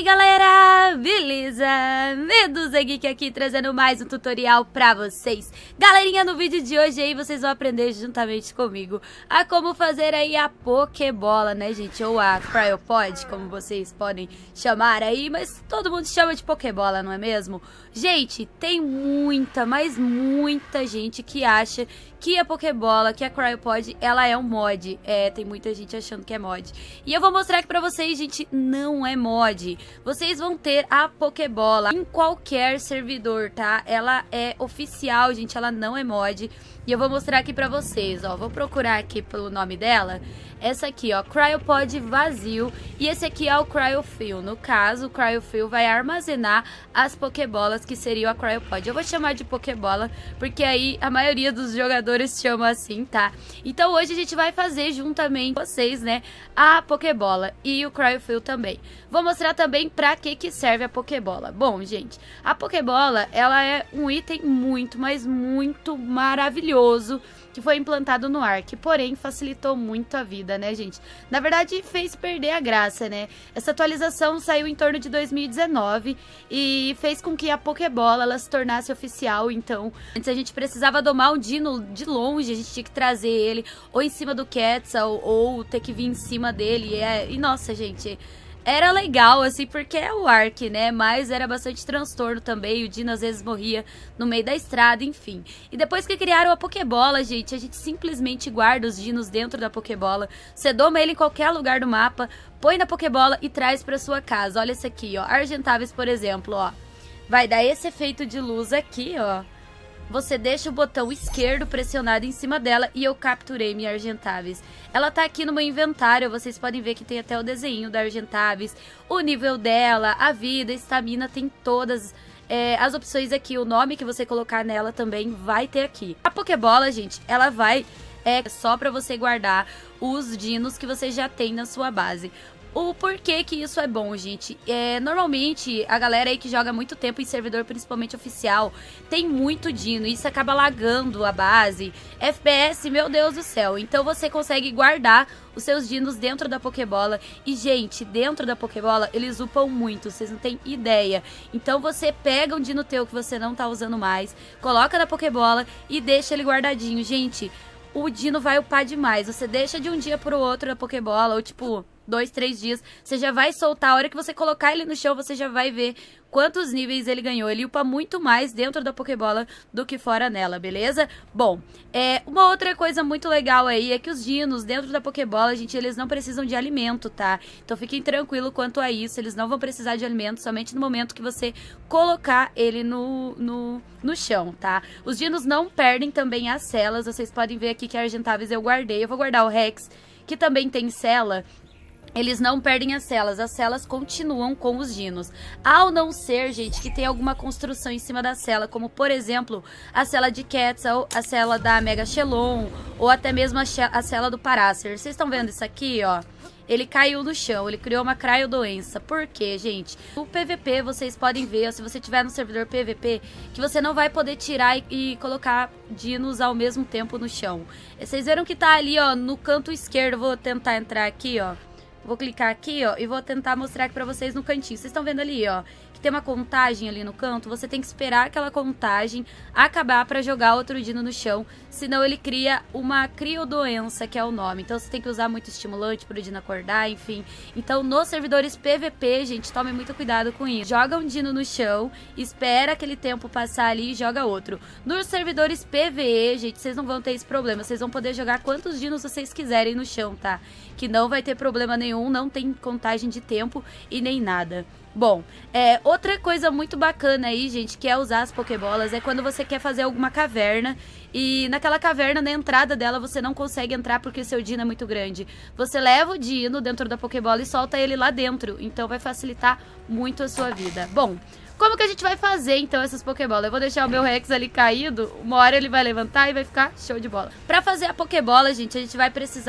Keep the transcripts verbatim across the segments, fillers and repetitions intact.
galera, beleza? Medusa Geek aqui trazendo mais um tutorial pra vocês. Galerinha, no vídeo de hoje aí vocês vão aprender juntamente comigo a como fazer aí a Pokébola, né gente? Ou a Cryopod, como vocês podem chamar aí, mas todo mundo chama de Pokébola, não é mesmo? Gente, tem muita, mas muita gente que acha que a Pokébola, que a Cryopod, ela é um mod. É, tem muita gente achando que é mod. E eu vou mostrar aqui pra vocês, gente, não é mod. Vocês vão ter a Pokébola em qualquer servidor, tá? Ela é oficial, gente, ela não é mod. E eu vou mostrar aqui pra vocês, ó. Vou procurar aqui pelo nome dela. Essa aqui, ó, Cryopod vazio. E esse aqui é o Cryofill. No caso, o Cryofill vai armazenar as Pokébolas, que seriam a Cryopod. Eu vou chamar de Pokébola, porque aí a maioria dos jogadores chama assim, tá? Então hoje a gente vai fazer juntamente com vocês, né, a Pokébola e o Cryofill também. Vou mostrar também pra que que serve a Pokébola. Bom, gente, a Pokébola, ela é um item muito, mas muito maravilhoso que foi implantado no Ark, porém facilitou muito a vida, né, gente? Na verdade, fez perder a graça, né? Essa atualização saiu em torno de dois mil e dezenove e fez com que a Pokébola ela se tornasse oficial. Então, antes a gente precisava domar um dino de longe, a gente tinha que trazer ele ou em cima do Quetzal ou ter que vir em cima dele. E, é... e nossa, gente... Era legal, assim, porque é o Ark, né? Mas era bastante transtorno também. O Dino às vezes morria no meio da estrada, enfim. E depois que criaram a Pokébola, gente, a gente simplesmente guarda os Dinos dentro da Pokébola. Você doma ele em qualquer lugar do mapa, põe na Pokébola e traz pra sua casa. Olha esse aqui, ó. Argentáveis, por exemplo, ó. Vai dar esse efeito de luz aqui, ó. Você deixa o botão esquerdo pressionado em cima dela e eu capturei minha Argentáveis. Ela tá aqui no meu inventário, vocês podem ver que tem até o desenho da Argentáveis, o nível dela, a vida, a estamina, tem todas é, as opções aqui. O nome que você colocar nela também vai ter aqui. A Pokébola, gente, ela vai é só pra você guardar os dinos que você já tem na sua base. O porquê que isso é bom, gente? É, normalmente, a galera aí que joga muito tempo em servidor, principalmente oficial, tem muito dino. Isso acaba lagando a base. F P S, meu Deus do céu. Então você consegue guardar os seus dinos dentro da Pokébola. E, gente, dentro da Pokébola, eles upam muito. Vocês não têm ideia. Então você pega um dino teu que você não tá usando mais, coloca na Pokébola e deixa ele guardadinho. Gente, o dino vai upar demais. Você deixa de um dia pro outro a Pokébola, ou tipo... dois, três dias, você já vai soltar. A hora que você colocar ele no chão, você já vai ver quantos níveis ele ganhou. Ele upa muito mais dentro da Pokébola do que fora nela, beleza? Bom, é, uma outra coisa muito legal aí é que os dinos dentro da Pokébola, gente, eles não precisam de alimento, tá? Então fiquem tranquilos quanto a isso, eles não vão precisar de alimento somente no momento que você colocar ele no, no, no chão, tá? Os dinos não perdem também as celas, vocês podem ver aqui que a Argentáveis eu guardei. Eu vou guardar o Rex, que também tem cela. Eles não perdem as celas, as celas continuam com os dinos. Ao não ser, gente, que tem alguma construção em cima da cela, como, por exemplo, a cela de Quetzal, a cela da Mega Shelon, ou até mesmo a, a cela do Paracer. Vocês estão vendo isso aqui, ó? Ele caiu no chão, ele criou uma cryodoença. Por quê, gente? No P V P, vocês podem ver, ó, se você tiver no servidor P V P, que você não vai poder tirar e, e colocar dinos ao mesmo tempo no chão. Vocês viram que tá ali, ó, no canto esquerdo. Vou tentar entrar aqui, ó. Vou clicar aqui, ó, e vou tentar mostrar aqui pra vocês no cantinho. Vocês estão vendo ali, ó, que tem uma contagem ali no canto. Você tem que esperar aquela contagem acabar pra jogar outro dino no chão. Senão ele cria uma criodoença, que é o nome. Então você tem que usar muito estimulante pro dino acordar, enfim. Então nos servidores P V P, gente, tomem muito cuidado com isso. Joga um dino no chão, espera aquele tempo passar ali e joga outro. Nos servidores P V E, gente, vocês não vão ter esse problema. Vocês vão poder jogar quantos dinos vocês quiserem no chão, tá? Que não vai ter problema nenhum, não tem contagem de tempo e nem nada. Bom, é, outra coisa muito bacana aí, gente, que é usar as Pokébolas, é quando você quer fazer alguma caverna e naquela caverna, na entrada dela, você não consegue entrar porque o seu dino é muito grande. Você leva o dino dentro da Pokébola e solta ele lá dentro, então vai facilitar muito a sua vida. Bom, como que a gente vai fazer, então, essas Pokébolas? Eu vou deixar o meu Rex ali caído, uma hora ele vai levantar e vai ficar show de bola. Pra fazer a Pokébola, gente, a gente vai precisar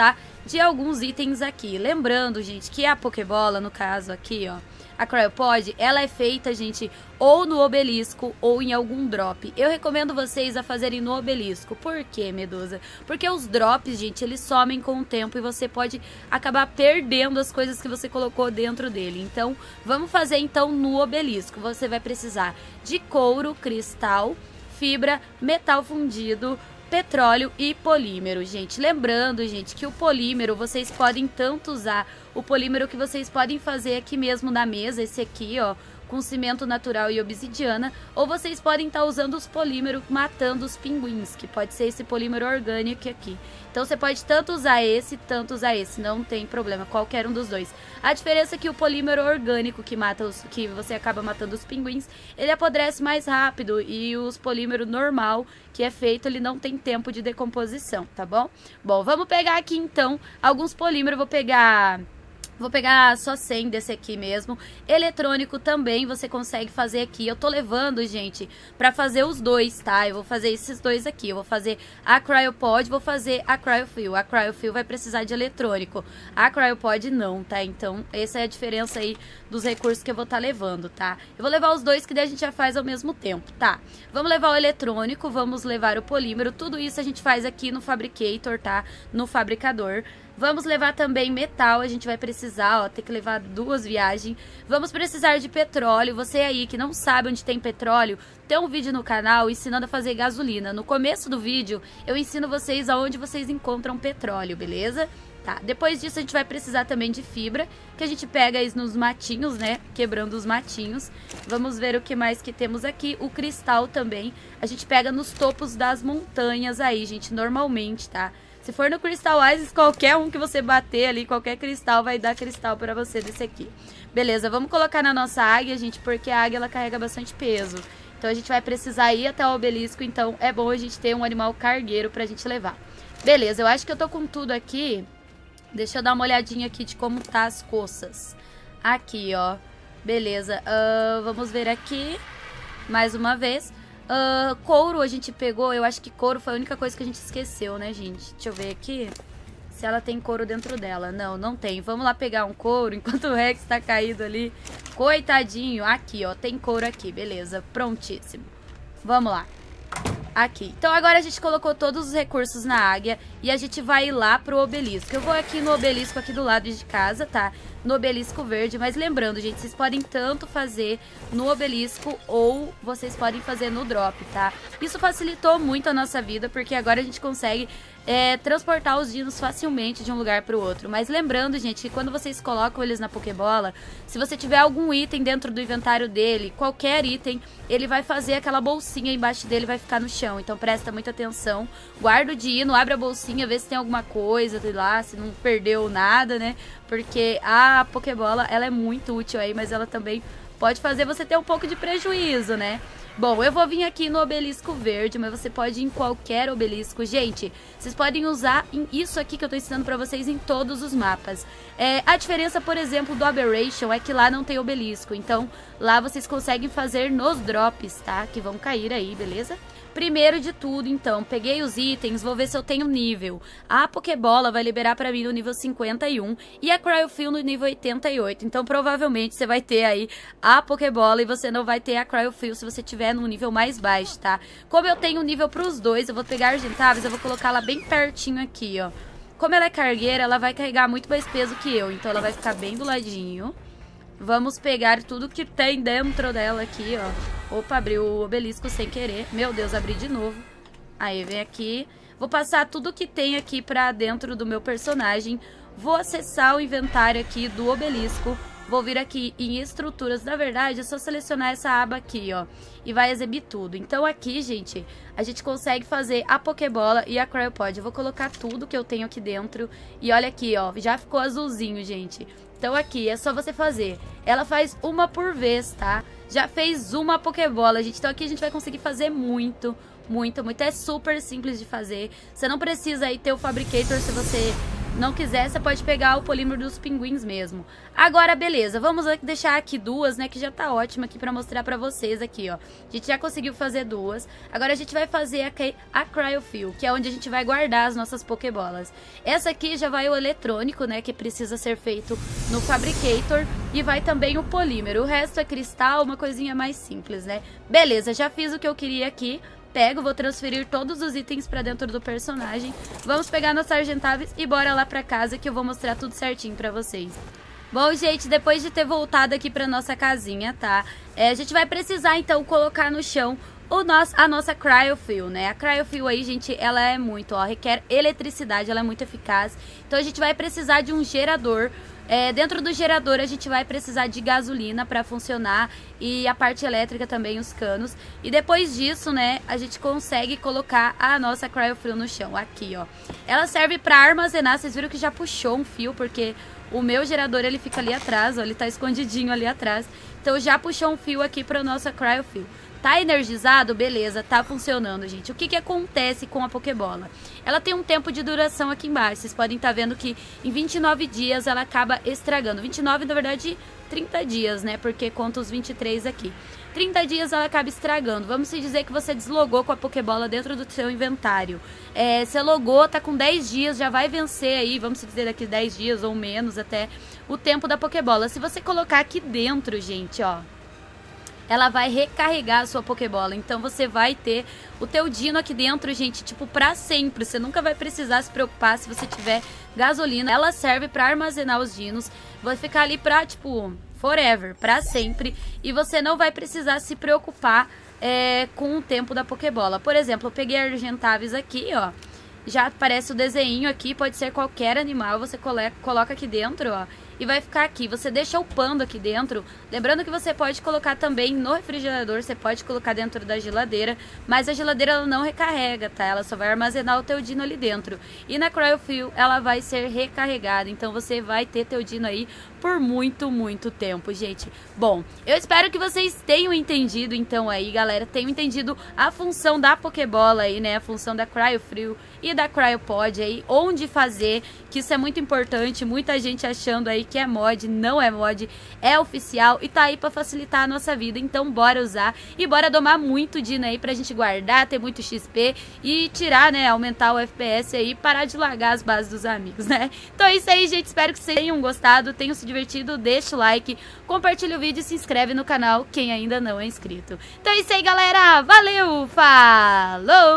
de alguns itens aqui. Lembrando, gente, que a Pokébola, no caso aqui, ó, a Cryopod, ela é feita, gente, ou no obelisco ou em algum drop. Eu recomendo vocês a fazerem no obelisco. Por quê, Medusa? Porque os drops, gente, eles somem com o tempo e você pode acabar perdendo as coisas que você colocou dentro dele. Então, vamos fazer então no obelisco. Você vai precisar de couro, cristal, fibra, metal fundido, petróleo e polímero, gente. Lembrando, gente, que o polímero vocês podem tanto usar o polímero que vocês podem fazer aqui mesmo na mesa, esse aqui, ó, com cimento natural e obsidiana, ou vocês podem estar usando os polímeros matando os pinguins, que pode ser esse polímero orgânico aqui. Então você pode tanto usar esse, tanto usar esse, não tem problema, qualquer um dos dois. A diferença é que o polímero orgânico que mata os, que você acaba matando os pinguins, ele apodrece mais rápido, e os polímero normal, que é feito, ele não tem tempo de decomposição, tá bom? Bom, vamos pegar aqui então alguns polímeros, vou pegar... Vou pegar só cem desse aqui mesmo. Eletrônico também você consegue fazer aqui. Eu tô levando, gente, pra fazer os dois, tá? Eu vou fazer esses dois aqui. Eu vou fazer a Cryopod, vou fazer a Cryofuel. A Cryofuel vai precisar de eletrônico. A Cryopod não, tá? Então, essa é a diferença aí dos recursos que eu vou estar levando, tá? Eu vou levar os dois que daí a gente já faz ao mesmo tempo, tá? Vamos levar o eletrônico, vamos levar o polímero. Tudo isso a gente faz aqui no Fabricator, tá? No fabricador. Vamos levar também metal, a gente vai precisar, ó, ter que levar duas viagens. Vamos precisar de petróleo. Você aí que não sabe onde tem petróleo, tem um vídeo no canal ensinando a fazer gasolina. No começo do vídeo, eu ensino vocês aonde vocês encontram petróleo, beleza? Tá, depois disso a gente vai precisar também de fibra, que a gente pega aí nos matinhos, né, quebrando os matinhos. Vamos ver o que mais que temos aqui. O cristal também, a gente pega nos topos das montanhas aí, gente, normalmente, tá? Se for no Crystal Isis, qualquer um que você bater ali, qualquer cristal vai dar cristal pra você desse aqui. Beleza, vamos colocar na nossa águia, gente, porque a águia ela carrega bastante peso. Então a gente vai precisar ir até o obelisco, então é bom a gente ter um animal cargueiro pra gente levar. Beleza, eu acho que eu tô com tudo aqui. Deixa eu dar uma olhadinha aqui de como tá as coças. Aqui, ó. Beleza, uh, vamos ver aqui mais uma vez. Uh, couro a gente pegou, eu acho que couro foi a única coisa que a gente esqueceu, né, gente? Deixa eu ver aqui se ela tem couro dentro dela. Não, não tem. Vamos lá pegar um couro enquanto o Rex tá caído ali. Coitadinho. Aqui, ó, tem couro aqui, beleza, prontíssimo. Vamos lá. Aqui. Então agora a gente colocou todos os recursos na águia e a gente vai ir lá pro obelisco. Eu vou aqui no obelisco aqui do lado de casa, tá? No obelisco verde, mas lembrando, gente, vocês podem tanto fazer no obelisco ou vocês podem fazer no drop, tá? Isso facilitou muito a nossa vida, porque agora a gente consegue é, transportar os dinos facilmente de um lugar pro outro. Mas lembrando, gente, que quando vocês colocam eles na Pokébola, se você tiver algum item dentro do inventário dele, qualquer item, ele vai fazer aquela bolsinha embaixo dele, vai ficar no chão. Então presta muita atenção, guarda o dino, abre a bolsinha, vê se tem alguma coisa, sei lá, se não perdeu nada, né? Porque a Pokébola, ela é muito útil aí, mas ela também pode fazer você ter um pouco de prejuízo, né? Bom, eu vou vir aqui no obelisco verde, mas você pode ir em qualquer obelisco. Gente, vocês podem usar isso aqui que eu tô ensinando pra vocês em todos os mapas. É, a diferença, por exemplo, do Aberration é que lá não tem obelisco. Então, lá vocês conseguem fazer nos drops, tá? Que vão cair aí, beleza? Primeiro de tudo, então, peguei os itens, vou ver se eu tenho nível. A Pokébola vai liberar pra mim no nível cinquenta e um e a Cryofuel no nível oitenta e oito. Então, provavelmente, você vai ter aí a Pokébola e você não vai ter a Cryofuel se você tiver no nível mais baixo, tá? Como eu tenho nível pros dois, eu vou pegar a Argentavis, eu vou colocar ela bem pertinho aqui, ó. Como ela é cargueira, ela vai carregar muito mais peso que eu, então ela vai ficar bem do ladinho. Vamos pegar tudo que tem dentro dela aqui, ó. Opa, abri o obelisco sem querer. Meu Deus, abri de novo. Aí, vem aqui. Vou passar tudo que tem aqui pra dentro do meu personagem. Vou acessar o inventário aqui do obelisco. Vou vir aqui em estruturas. Na verdade, é só selecionar essa aba aqui, ó. E vai exibir tudo. Então aqui, gente, a gente consegue fazer a Pokébola e a Cryopod. Eu vou colocar tudo que eu tenho aqui dentro. E olha aqui, ó. Já ficou azulzinho, gente. Então aqui, é só você fazer. Ela faz uma por vez, tá? Já fez uma Pokébola, gente. Então aqui a gente vai conseguir fazer muito, muito, muito. É super simples de fazer. Você não precisa aí ter o Fabricator se você não quiser, você pode pegar o polímero dos pinguins mesmo. Agora, beleza, vamos deixar aqui duas, né, que já tá ótima aqui pra mostrar pra vocês aqui, ó. A gente já conseguiu fazer duas. Agora a gente vai fazer aqui a Cryofill, que é onde a gente vai guardar as nossas Pokébolas. Essa aqui já vai o eletrônico, né, que precisa ser feito no Fabricator. E vai também o polímero. O resto é cristal, uma coisinha mais simples, né. Beleza, já fiz o que eu queria aqui. Pego, vou transferir todos os itens pra dentro do personagem. Vamos pegar nossa Argentavis e bora lá pra casa que eu vou mostrar tudo certinho pra vocês. Bom, gente, depois de ter voltado aqui pra nossa casinha, tá? É, a gente vai precisar, então, colocar no chão o nosso, a nossa Cryofill, né? A Cryofill aí, gente, ela é muito, ó, requer eletricidade, ela é muito eficaz. Então, a gente vai precisar de um gerador. É, dentro do gerador a gente vai precisar de gasolina para funcionar e a parte elétrica também, os canos. E depois disso, né, a gente consegue colocar a nossa Cryofill no chão, aqui, ó. Ela serve para armazenar, vocês viram que já puxou um fio, porque o meu gerador ele fica ali atrás, ó, ele tá escondidinho ali atrás. Então já puxou um fio aqui para nossa Cryofill. Tá energizado? Beleza, tá funcionando, gente. O que que acontece com a Pokébola? Ela tem um tempo de duração aqui embaixo. Vocês podem estar vendo que em vinte e nove dias ela acaba estragando. vinte e nove, na verdade, trinta dias, né? Porque conta os vinte e três aqui. trinta dias ela acaba estragando. Vamos se dizer que você deslogou com a Pokébola dentro do seu inventário. É, você logou, tá com dez dias, já vai vencer aí, vamos se dizer daqui dez dias ou menos até, o tempo da Pokébola. Se você colocar aqui dentro, gente, ó, ela vai recarregar a sua Pokébola. Então você vai ter o teu dino aqui dentro, gente, tipo, pra sempre. Você nunca vai precisar se preocupar se você tiver gasolina. Ela serve pra armazenar os dinos. Vai ficar ali pra, tipo, forever, pra sempre. E você não vai precisar se preocupar é, com o tempo da Pokébola. Por exemplo, eu peguei a Argentavis aqui, ó. Já aparece o desenho aqui, pode ser qualquer animal. Você coloca aqui dentro, ó. E vai ficar aqui, você deixa upando aqui dentro. Lembrando que você pode colocar também no refrigerador, você pode colocar dentro da geladeira, mas a geladeira ela não recarrega, tá? Ela só vai armazenar o teu dino ali dentro. E na Cryofill ela vai ser recarregada, então você vai ter teu dino aí por muito, muito tempo, gente. Bom, eu espero que vocês tenham entendido então aí, galera, tenham entendido a função da Pokébola aí, né? A função da Cryofill e da Cryopod aí, onde fazer, que isso é muito importante, muita gente achando aí que é mod, não é mod, é oficial e tá aí pra facilitar a nossa vida, então bora usar e bora domar muito dino aí pra gente guardar, ter muito X P e tirar, né, aumentar o F P S aí, parar de largar as bases dos amigos, né? Então é isso aí, gente, espero que vocês tenham gostado, tenham se divertido, deixa o like, compartilha o vídeo e se inscreve no canal quem ainda não é inscrito. Então é isso aí, galera, valeu, falou!